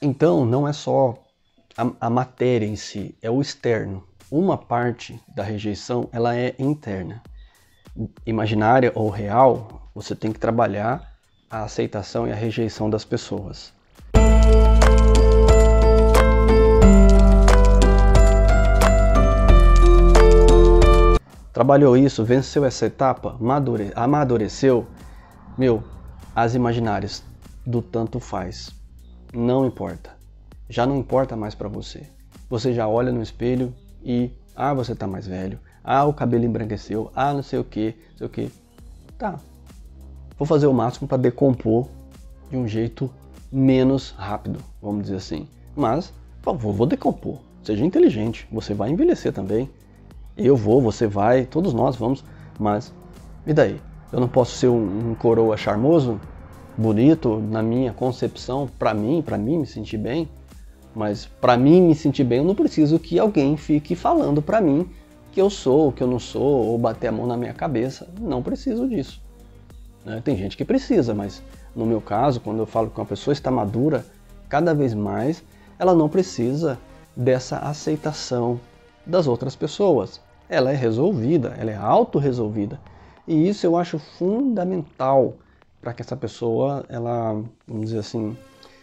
Então, não é só a matéria em si, é o externo. Uma parte da rejeição, ela é interna. Imaginária ou real, você tem que trabalhar a aceitação e a rejeição das pessoas. Trabalhou isso, venceu essa etapa, amadureceu, as imaginárias do tanto faz. Não importa. Já não importa mais pra você. Você já olha no espelho e, você tá mais velho. O cabelo embranqueceu. Não sei o que, não sei o que. Tá. Vou fazer o máximo para decompor de um jeito menos rápido, vamos dizer assim. Mas, por favor, vou decompor. Seja inteligente. Você vai envelhecer também. Eu vou, você vai, todos nós vamos. Mas, e daí? Eu não posso ser um coroa charmoso, bonito, na minha concepção, pra mim me sentir bem? Mas para mim me sentir bem, eu não preciso que alguém fique falando para mim que eu sou, que eu não sou, ou bater a mão na minha cabeça. Não preciso disso. Tem gente que precisa, mas no meu caso, quando eu falo que uma pessoa está madura, cada vez mais ela não precisa dessa aceitação das outras pessoas. Ela é resolvida, ela é autorresolvida. E isso eu acho fundamental para que essa pessoa, ela, vamos dizer assim,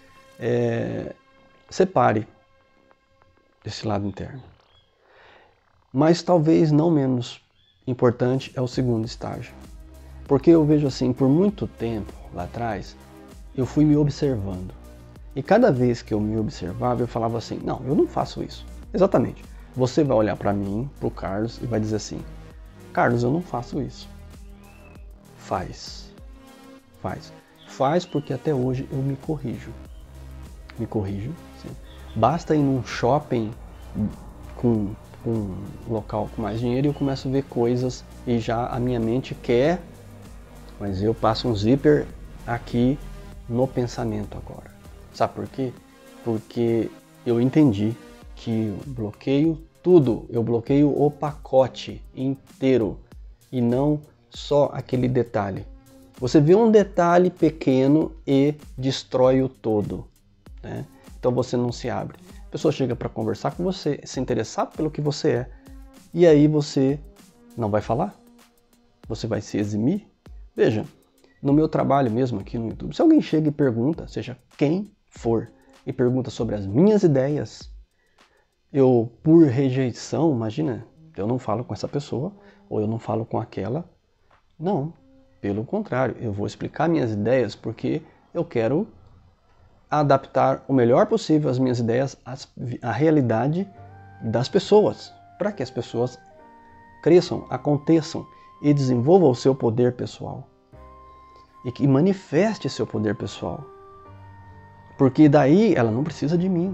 separe desse lado interno. Mas talvez não menos importante é o segundo estágio. Porque eu vejo assim, por muito tempo lá atrás, eu fui me observando. E cada vez que eu me observava, eu falava assim, não, eu não faço isso. Exatamente. Você vai olhar para mim, para o Carlos, e vai dizer assim, Carlos, eu não faço isso. Faz. Faz porque até hoje eu me corrijo. Sim. Basta ir num shopping com um local com mais dinheiro e eu começo a ver coisas e já a minha mente quer, mas eu passo um zíper aqui no pensamento agora. Sabe por quê? Porque eu entendi que eu bloqueio tudo, eu bloqueio o pacote inteiro e não só aquele detalhe. Você vê um detalhe pequeno e destrói o todo. Né? Então você não se abre. A pessoa chega para conversar com você, se interessar pelo que você é, e aí você não vai falar? Você vai se eximir? Veja, no meu trabalho mesmo aqui no YouTube, se alguém chega e pergunta, seja quem for, e pergunta sobre as minhas ideias, eu, por rejeição, imagina, eu não falo com essa pessoa, ou eu não falo com aquela. Não, pelo contrário, eu vou explicar minhas ideias porque eu quero adaptar o melhor possível as minhas ideias à realidade das pessoas, para que as pessoas cresçam, aconteçam e desenvolvam o seu poder pessoal e que manifeste seu poder pessoal, porque daí ela não precisa de mim.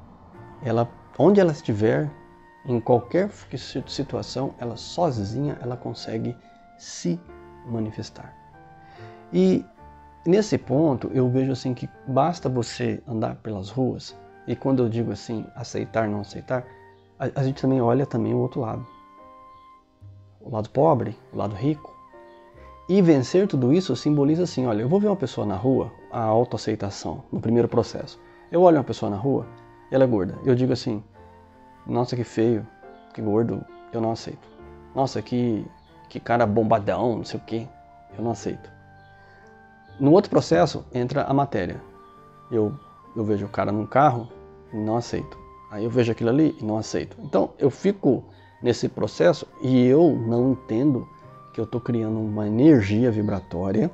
Onde ela estiver, em qualquer situação, ela sozinha ela consegue se manifestar. E nesse ponto, eu vejo assim que basta você andar pelas ruas, e quando eu digo assim, aceitar, não aceitar, a gente também olha também o outro lado. O lado pobre, o lado rico. E vencer tudo isso simboliza assim, olha, eu vou ver uma pessoa na rua, a autoaceitação, no primeiro processo. Eu olho uma pessoa na rua, ela é gorda. Eu digo assim, nossa, que feio, que gordo, eu não aceito. Nossa, que cara bombadão, não sei o que, eu não aceito. No outro processo, entra a matéria. Eu vejo o cara num carro e não aceito. Aí eu vejo aquilo ali e não aceito. Então, eu fico nesse processo e eu não entendo que eu estou criando uma energia vibratória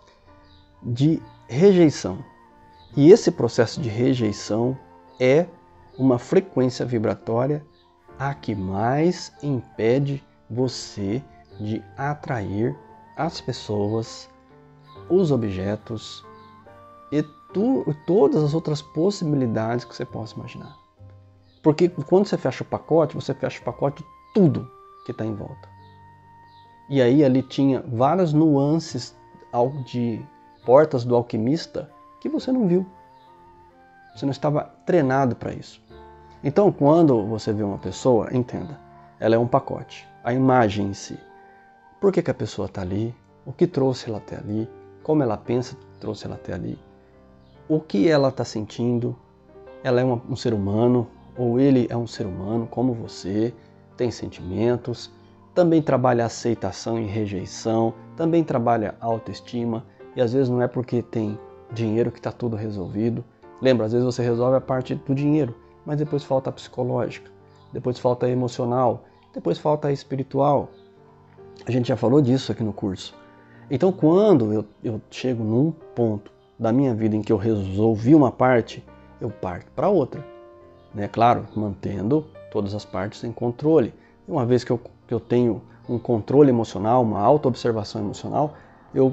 de rejeição. E esse processo de rejeição é uma frequência vibratória a que mais impede você de atrair as pessoas, os objetos e todas as outras possibilidades que você possa imaginar. Porque quando você fecha o pacote tudo que está em volta. E aí ali tinha várias nuances de portas do alquimista que você não viu. Você não estava treinado para isso. Então quando você vê uma pessoa, entenda, ela é um pacote. A imagem em si. Por que a pessoa está ali? O que trouxe ela até ali? Como ela pensa que trouxe ela até ali? O que ela está sentindo? ela é um ser humano, ou ele é um ser humano como você, tem sentimentos, também trabalha aceitação e rejeição, também trabalha autoestima, e às vezes não é porque tem dinheiro que está tudo resolvido. Lembra, às vezes você resolve a parte do dinheiro, mas depois falta a psicológica, depois falta a emocional, depois falta a espiritual. A gente já falou disso aqui no curso. Então quando eu chego num ponto da minha vida em que eu resolvi uma parte, eu parto para outra. Né? Claro, mantendo todas as partes em controle. E uma vez que eu tenho um controle emocional, uma auto-observação emocional, eu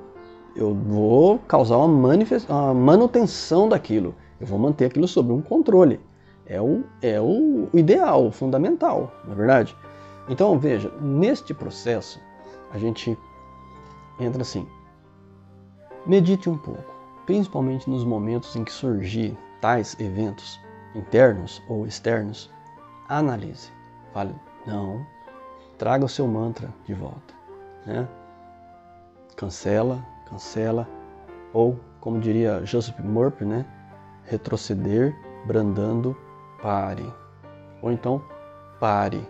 vou causar uma manutenção daquilo. Eu vou manter aquilo sob um controle. É o ideal, o fundamental, não é verdade? Então, veja, neste processo, a gente entra assim. Medite um pouco, principalmente nos momentos em que surgir tais eventos internos ou externos. Analise. Fale, não, traga o seu mantra de volta. Né? Cancela, ou, como diria Joseph Murphy, né? Retroceder, brandando, pare. Ou então, pare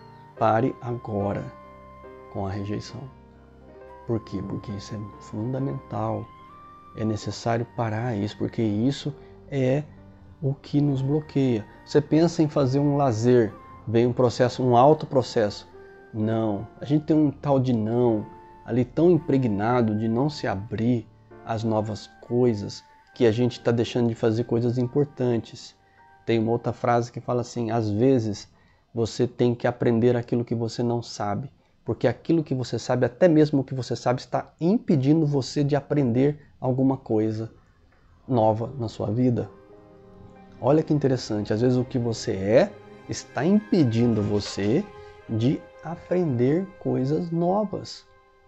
agora com a rejeição. Por quê? Porque isso é fundamental. É necessário parar isso, porque isso é o que nos bloqueia. Você pensa em fazer um lazer, vem um processo, um autoprocesso. Não, a gente tem um tal de não, ali tão impregnado de não se abrir às novas coisas, que a gente está deixando de fazer coisas importantes. Tem uma outra frase que fala assim, às vezes você tem que aprender aquilo que você não sabe, porque aquilo que você sabe, até mesmo o que você sabe, está impedindo você de aprender alguma coisa nova na sua vida. Olha que interessante, às vezes o que você é está impedindo você de aprender coisas novas.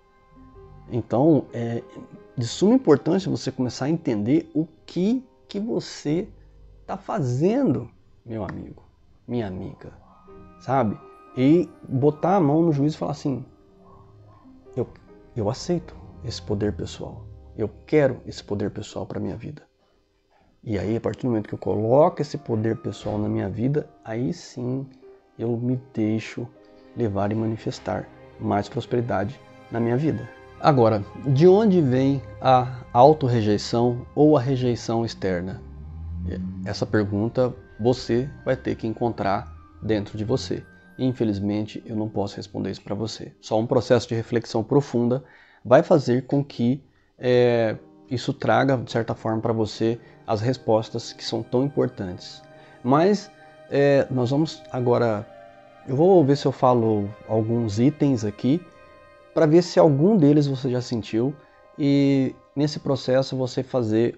Então, é de suma importância você começar a entender o que você está fazendo, meu amigo, minha amiga, sabe? E botar a mão no juízo e falar assim, eu aceito esse poder pessoal, eu quero esse poder pessoal para a minha vida. E aí, a partir do momento que eu coloco esse poder pessoal na minha vida, aí sim eu me deixo levar e manifestar mais prosperidade na minha vida. Agora, de onde vem a autorrejeição ou a rejeição externa? Essa pergunta você vai ter que encontrar dentro de você. Infelizmente, eu não posso responder isso para você. Só um processo de reflexão profunda vai fazer com que isso traga, de certa forma, para você as respostas que são tão importantes. Mas nós vamos agora... Eu vou ver se eu falo alguns itens aqui para ver se algum deles você já sentiu e nesse processo você fazer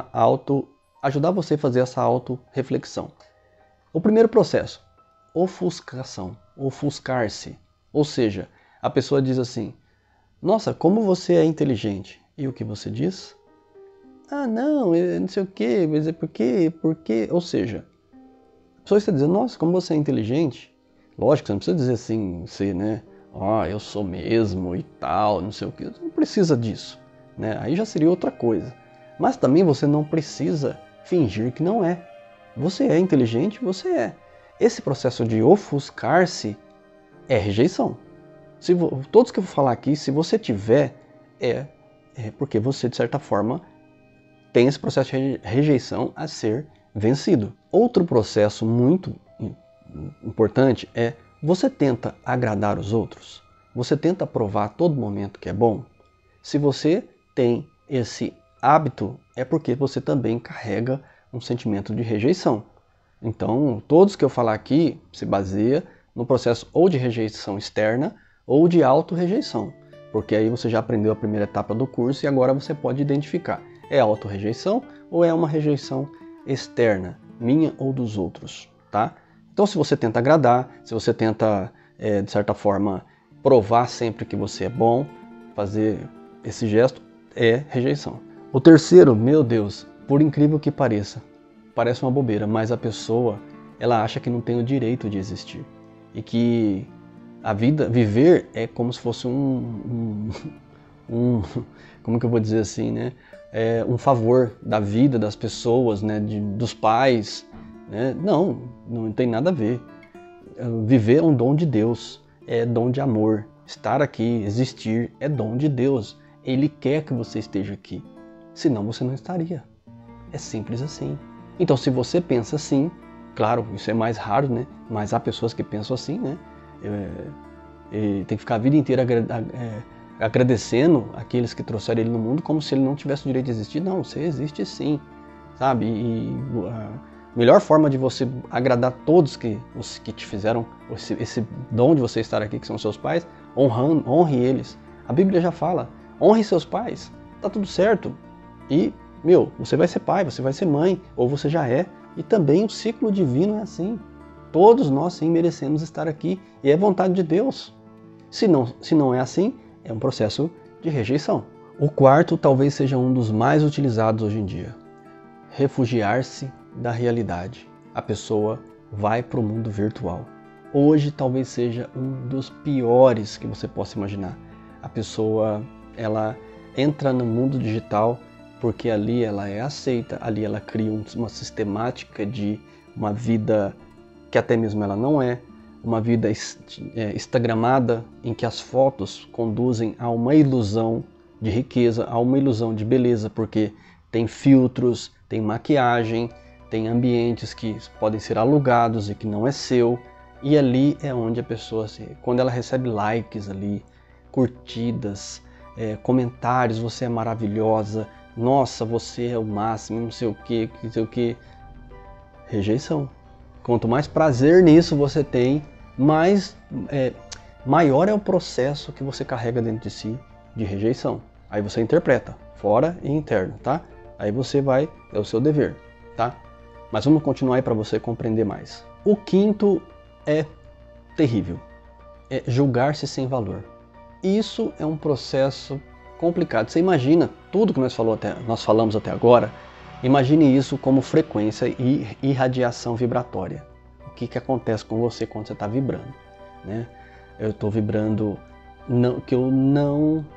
ajudar você a fazer essa auto-reflexão. O primeiro processo, ofuscação, ofuscar-se. Ou seja, a pessoa diz assim, nossa, como você é inteligente. E o que você diz? Ah, não sei o quê, mas é porque... Ou seja, a pessoa está dizendo, nossa, como você é inteligente. Lógico, você não precisa dizer assim, né? Eu sou mesmo e tal, não sei o que. Você não precisa disso, né? Aí já seria outra coisa. Mas também você não precisa fingir que não é. Você é inteligente, você é. Esse processo de ofuscar-se é rejeição. Todos que eu vou falar aqui, se você tiver, é porque você, de certa forma, tem esse processo de rejeição a ser vencido. Outro processo muito importante é você tenta agradar os outros? Você tenta provar a todo momento que é bom? Se você tem esse hábito, é porque você também carrega um sentimento de rejeição. Então, todos que eu falar aqui se baseia no processo ou de rejeição externa ou de auto-rejeição. Porque aí você já aprendeu a primeira etapa do curso e agora você pode identificar. É auto-rejeição ou é uma rejeição externa, minha ou dos outros, tá? Então, se você tenta agradar, se você tenta, de certa forma, provar sempre que você é bom, fazer esse gesto, é rejeição. O terceiro, meu Deus, por incrível que pareça, parece uma bobeira, mas a pessoa, ela acha que não tem o direito de existir. E que a vida, viver, é como se fosse como que eu vou dizer assim, né? Um favor da vida das pessoas, né? Dos pais, né? Não tem nada a ver. Viver é um dom de Deus, é dom de amor. Estar aqui, existir, é dom de Deus. Ele quer que você esteja aqui, senão você não estaria. É simples assim. Então, se você pensa assim, claro, isso é mais raro, né? Mas há pessoas que pensam assim, né? Tem que ficar a vida inteira agradecendo aqueles que trouxeram ele no mundo como se ele não tivesse o direito de existir. Não, você existe sim, sabe? E a melhor forma de você agradar todos que te fizeram esse dom de você estar aqui, que são seus pais, honre eles. A Bíblia já fala, honre seus pais, tá tudo certo. E, você vai ser pai, você vai ser mãe, ou você já é. E também o ciclo divino é assim. Todos nós sim merecemos estar aqui e é vontade de Deus. Se não é assim, é um processo de rejeição. O quarto talvez seja um dos mais utilizados hoje em dia. Refugiar-se da realidade. A pessoa vai para o mundo virtual. Hoje talvez seja um dos piores que você possa imaginar. A pessoa, ela entra no mundo digital porque ali ela é aceita, ali ela cria uma sistemática de uma vida que até mesmo ela não é, uma vida instagramada em que as fotos conduzem a uma ilusão de riqueza, a uma ilusão de beleza, porque tem filtros, tem maquiagem, tem ambientes que podem ser alugados e que não é seu, e ali é onde a pessoa, quando ela recebe likes ali, curtidas, comentários, você é maravilhosa, nossa, você é o máximo, não sei o que, rejeição. Quanto mais prazer nisso você tem, maior é o processo que você carrega dentro de si de rejeição. Aí você interpreta, fora e interno, tá? Aí você é o seu dever, tá? Mas vamos continuar aí para você compreender mais. O quinto é terrível, é julgar-se sem valor. Isso é um processo complicado. Você imagina tudo que nós falamos até agora, imagine isso como frequência e irradiação vibratória. O que acontece com você quando você está vibrando, né? Eu estou vibrando que eu não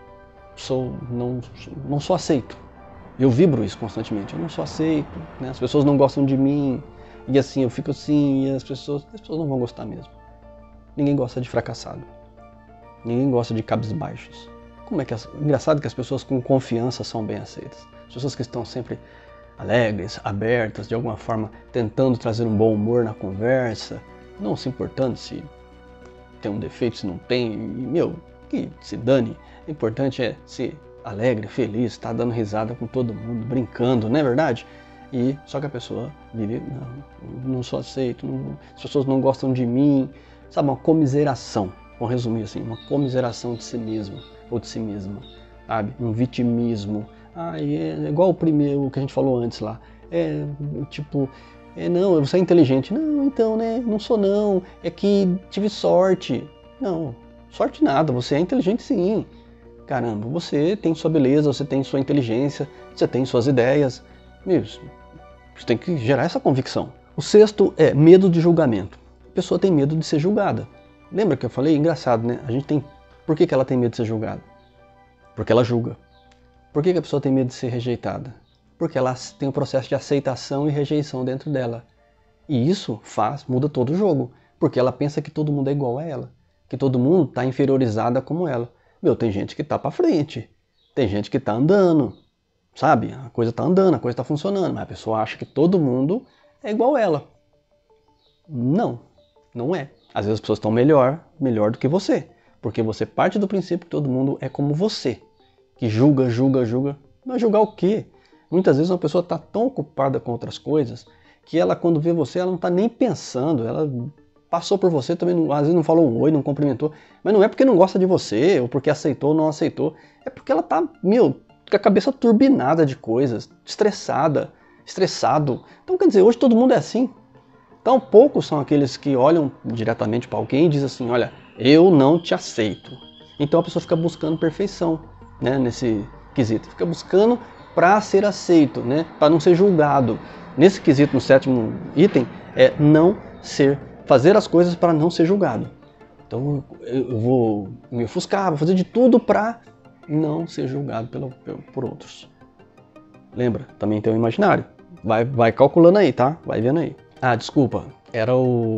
sou aceito. Eu vibro isso constantemente. Eu não sou aceito, né? As pessoas não gostam de mim e assim eu fico assim e as pessoas não vão gostar mesmo. Ninguém gosta de fracassado. Ninguém gosta de cabisbaixos. Engraçado que as pessoas com confiança são bem aceitas. As pessoas que estão sempre alegres, abertas, de alguma forma tentando trazer um bom humor na conversa, não se importando se tem um defeito, se não tem, que se dane. O importante é ser alegre, feliz, estar dando risada com todo mundo, brincando, não é verdade? Só que a pessoa vive, não sou aceito, as pessoas não gostam de mim, sabe, uma comiseração, vamos resumir assim, uma comiseração de si mesmo, ou de si mesma, sabe, um vitimismo. É igual o que a gente falou antes lá, não, você é inteligente, não, então, né, não sou não, é que tive sorte. Não, sorte nada, você é inteligente sim. Caramba, você tem sua beleza, você tem sua inteligência, você tem suas ideias. Você tem que gerar essa convicção. O sexto é medo de julgamento. A pessoa tem medo de ser julgada. Lembra que eu falei? Engraçado, né? Por que ela tem medo de ser julgada? Porque ela julga. Por que a pessoa tem medo de ser rejeitada? Porque ela tem um processo de aceitação e rejeição dentro dela. E isso muda todo o jogo. Porque ela pensa que todo mundo é igual a ela. Que todo mundo está inferiorizada como ela. Tem gente que está para frente. Tem gente que está andando. Sabe? A coisa está andando, a coisa está funcionando. Mas a pessoa acha que todo mundo é igual a ela. Não, não é. Às vezes as pessoas estão melhor do que você. Porque você parte do princípio que todo mundo é como você. Que julga. Mas julgar o quê? Muitas vezes uma pessoa está tão ocupada com outras coisas que ela, quando vê você, ela não está nem pensando. Ela passou por você, também às vezes não falou um oi, não cumprimentou. Mas não é porque não gosta de você, ou porque aceitou ou não aceitou. É porque ela está, com a cabeça turbinada de coisas, estressado. Então, quer dizer, hoje todo mundo é assim. Então, poucos são aqueles que olham diretamente para alguém e dizem assim, olha, eu não te aceito. Então a pessoa fica buscando perfeição, né, nesse quesito. Fica buscando para ser aceito, né, para não ser julgado. Nesse quesito, no sétimo item, é fazer as coisas para não ser julgado. Então eu vou me ofuscar, vou fazer de tudo para não ser julgado por outros. Lembra? Também tem o imaginário. Vai calculando aí, tá? Vai vendo aí. Ah, desculpa. Era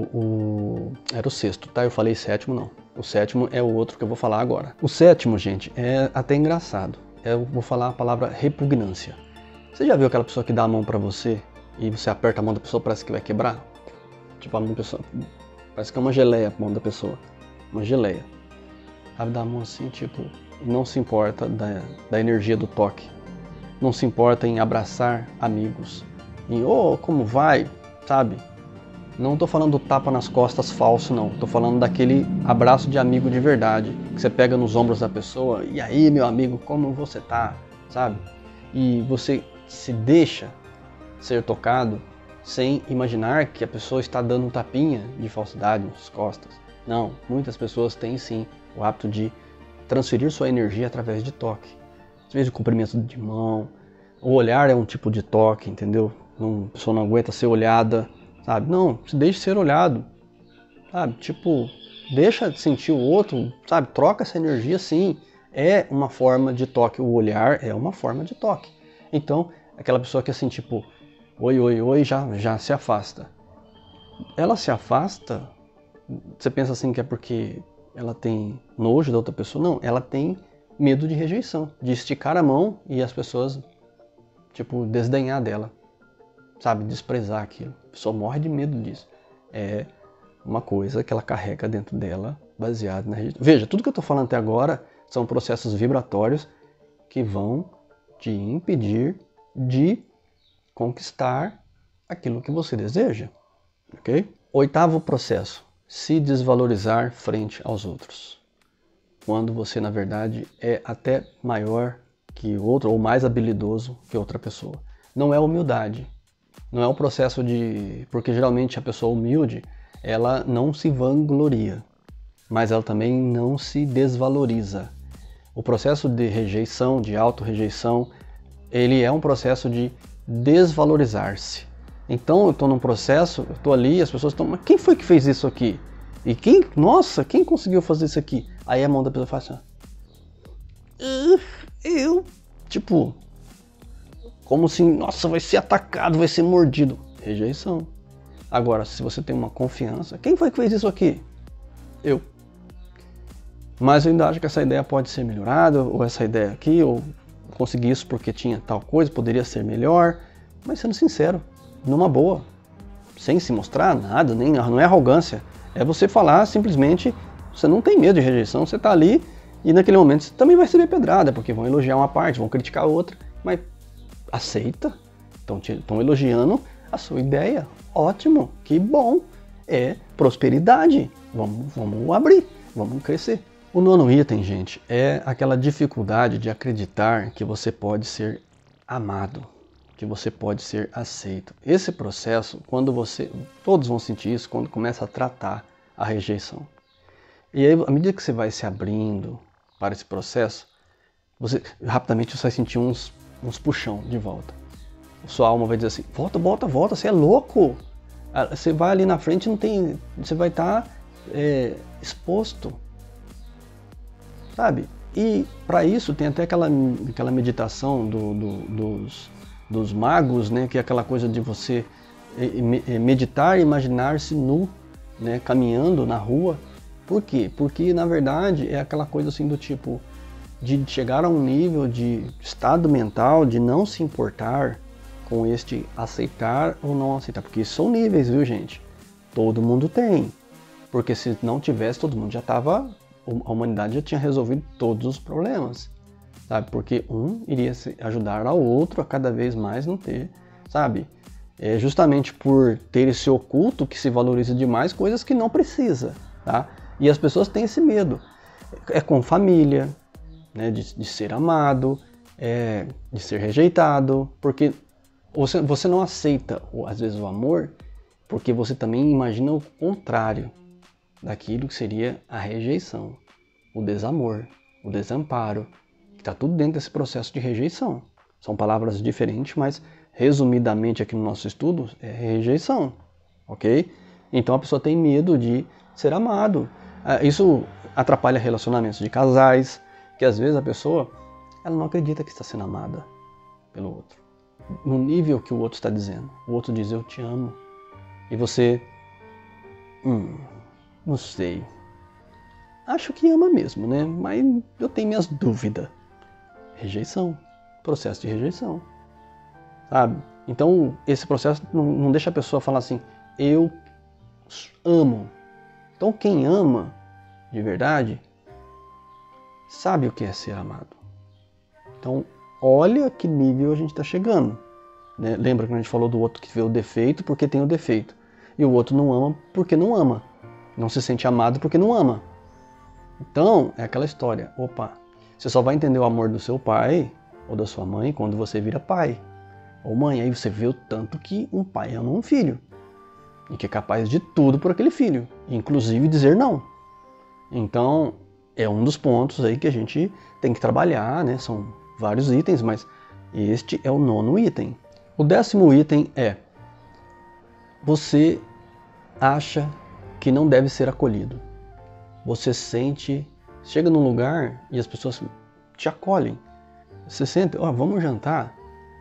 era o sexto, tá? Eu falei sétimo, não. O sétimo é o outro que eu vou falar agora. O sétimo, gente, é até engraçado. Eu vou falar a palavra repugnância. Você já viu aquela pessoa que dá a mão pra você e você aperta a mão da pessoa, parece que vai quebrar? Tipo, a mão da pessoa... Parece que é uma geleia a mão da pessoa. Uma geleia. Sabe, dá a mão assim, tipo... Não se importa da energia do toque. Não se importa em abraçar amigos. Em, como vai? Sabe? Não tô falando do tapa nas costas falso, não. Tô falando daquele abraço de amigo de verdade. Que você pega nos ombros da pessoa. E aí, meu amigo, como você tá? Sabe? E você se deixa ser tocado sem imaginar que a pessoa está dando um tapinha de falsidade nas costas. Não. Muitas pessoas têm sim o hábito de transferir sua energia através de toque. Às vezes o cumprimento de mão, o olhar é um tipo de toque, entendeu? A pessoa não aguenta ser olhada, sabe? Não, se deixe ser olhado, sabe? Tipo, deixa sentir o outro, sabe? Troca essa energia sim, é uma forma de toque, o olhar é uma forma de toque. Então, aquela pessoa que assim, tipo, oi, oi, oi, já se afasta. Ela se afasta, você pensa assim que é porque ela tem nojo da outra pessoa? Não, ela tem medo de rejeição, de esticar a mão e as pessoas, tipo, desdenhar dela, sabe, desprezar aquilo. A pessoa morre de medo disso. É uma coisa que ela carrega dentro dela, baseado na rejeição. Veja, tudo que eu estou falando até agora são processos vibratórios que vão te impedir de conquistar aquilo que você deseja, ok? Oitavo processo. Se desvalorizar frente aos outros. Quando você, na verdade, é até maior que o outro ou mais habilidoso que outra pessoa. Não é humildade. Não é um processo de... Porque geralmente a pessoa humilde, ela não se vangloria, mas ela também não se desvaloriza. O processo de rejeição, de auto-rejeição, ele é um processo de desvalorizar-se. Então eu estou num processo, eu estou ali, as pessoas estão, mas quem foi que fez isso aqui? E nossa, quem conseguiu fazer isso aqui? Aí a mão da pessoa faz assim, eu, tipo, como assim, nossa, vai ser atacado, vai ser mordido. Rejeição. Agora, se você tem uma confiança, quem foi que fez isso aqui? Eu. Mas eu ainda acho que essa ideia pode ser melhorada, ou essa ideia aqui, ou consegui isso porque tinha tal coisa, poderia ser melhor. Mas sendo sincero, numa boa, sem se mostrar nada, não é arrogância. É você falar simplesmente, você não tem medo de rejeição, você está ali e naquele momento você também vai receber pedrada, porque vão elogiar uma parte, vão criticar a outra, mas aceita, estão elogiando a sua ideia, ótimo, que bom, é prosperidade, vamos abrir, vamos crescer. O nono item, gente, é aquela dificuldade de acreditar que você pode ser amado, que você pode ser aceito. Esse processo, todos vão sentir isso quando começa a tratar a rejeição. E aí, à medida que você vai se abrindo para esse processo, rapidamente você vai sentir uns puxão de volta. Sua alma vai dizer assim, volta, você é louco. Você vai ali na frente, você vai estar exposto, sabe? E para isso tem até aquela meditação dos magos, né, que é aquela coisa de você meditar e imaginar-se nu, né, caminhando na rua. Por quê? Porque na verdade é aquela coisa assim do tipo de chegar a um nível de estado mental de não se importar com este aceitar ou não aceitar, porque são níveis, viu, gente? Todo mundo tem, porque se não tivesse, todo mundo a humanidade já tinha resolvido todos os problemas. Sabe? Porque um iria ajudar ao outro a cada vez mais não ter, sabe? É justamente por ter esse oculto que se valoriza demais coisas que não precisa, tá? E as pessoas têm esse medo. É com família, né? De ser amado, de ser rejeitado, porque você não aceita, às vezes, o amor, porque você também imagina o contrário daquilo que seria a rejeição, o desamor, o desamparo. Está tudo dentro desse processo de rejeição. São palavras diferentes, mas resumidamente aqui no nosso estudo é rejeição, ok? Então a pessoa tem medo de ser amado. Isso atrapalha relacionamentos de casais, que às vezes a pessoa ela não acredita que está sendo amada pelo outro. No nível que o outro está dizendo. O outro diz, eu te amo. E você, não sei. Acho que ama mesmo, né? Mas eu tenho minhas dúvidas. Rejeição. Processo de rejeição. Sabe? Então, esse processo não deixa a pessoa falar assim, eu amo. Então, quem ama, de verdade, sabe o que é ser amado. Então, olha que nível a gente está chegando. Né? Lembra que a gente falou do outro que vê o defeito porque tem o defeito. E o outro não ama porque não ama. Não se sente amado porque não ama. Então, é aquela história. Opa, você só vai entender o amor do seu pai ou da sua mãe quando você vira pai. Ou mãe, aí você vê o tanto que um pai ama um filho. E que é capaz de tudo por aquele filho. Inclusive dizer não. Então, é um dos pontos aí que a gente tem que trabalhar, né? São vários itens, mas este é o 9º item. O 10º item é: você acha que não deve ser acolhido. Você chega num lugar e as pessoas te acolhem. Você sente, vamos jantar?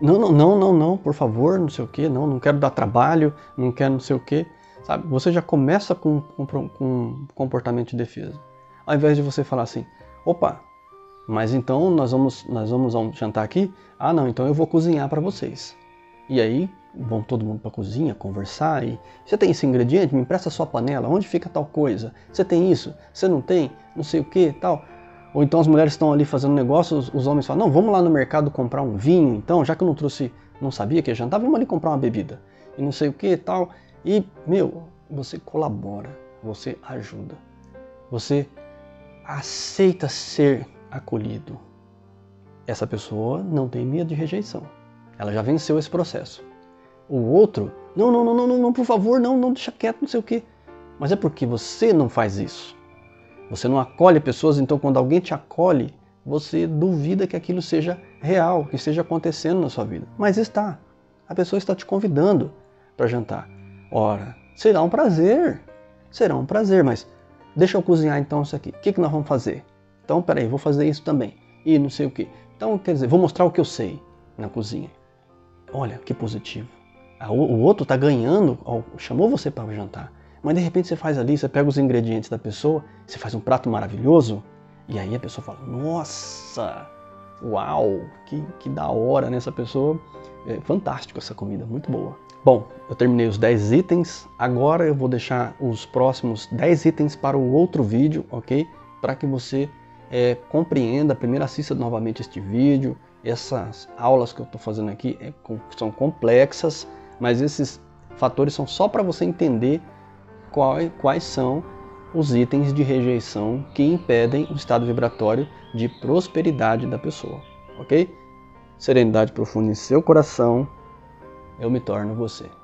Não, por favor, não sei o quê, não quero dar trabalho, não quero não sei o quê. Sabe? Você já começa com comportamento de defesa. Ao invés de você falar assim, opa, mas então nós vamos jantar aqui? Ah, não, então eu vou cozinhar para vocês. E aí, vão todo mundo para a cozinha, conversar e... Você tem esse ingrediente? Me empresta a sua panela. Onde fica tal coisa? Você tem isso? Você não tem? Não sei o que, tal. Ou então as mulheres estão ali fazendo negócio, os homens falam, não, vamos lá no mercado comprar um vinho, então, já que eu não sabia que ia jantar, vamos ali comprar uma bebida. E não sei o que, tal. E, você colabora, você ajuda. Você aceita ser acolhido. Essa pessoa não tem medo de rejeição. Ela já venceu esse processo. O outro, não, por favor, não, deixa quieto, não sei o quê. Mas é porque você não faz isso. Você não acolhe pessoas, então quando alguém te acolhe, você duvida que aquilo seja real, que esteja acontecendo na sua vida. Mas está. A pessoa está te convidando para jantar. Ora, será um prazer, mas deixa eu cozinhar então isso aqui. O que nós vamos fazer? Então, peraí, vou fazer isso também. E não sei o quê. Então, quer dizer, vou mostrar o que eu sei na cozinha. Olha, que positivo. O outro está ganhando, chamou você para jantar. Mas de repente você faz ali, você pega os ingredientes da pessoa, você faz um prato maravilhoso, e aí a pessoa fala, nossa, uau, que da hora, né? Essa pessoa, é fantástico essa comida, muito boa. Bom, eu terminei os 10 itens, agora eu vou deixar os próximos 10 itens para o outro vídeo, ok? Para que você compreenda, primeiro assista novamente este vídeo. Essas aulas que eu estou fazendo aqui são complexas, mas esses fatores são só para você entender quais são os itens de rejeição que impedem o estado vibratório de prosperidade da pessoa, ok? Serenidade profunda em seu coração, eu me torno você.